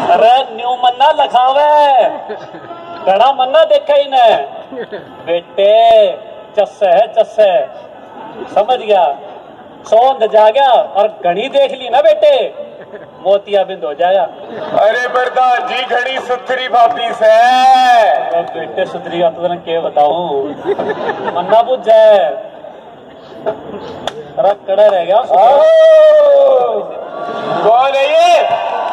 अरे न्यू मन्ना लखावे घड़ा मन्ना देखा ही न बेटे। चस्से है चस्से, समझ गया। सौंध जागा और घड़ी देख ली ना बेटे, मोतिया बिंद हो जाएगा। अरे प्रधान जी घड़ी सुथरी भाभी से। बेटे सुथरी का तो क्या बताऊं, मन्ना बुझ जाए कड़ा रह गया। कौन है ये?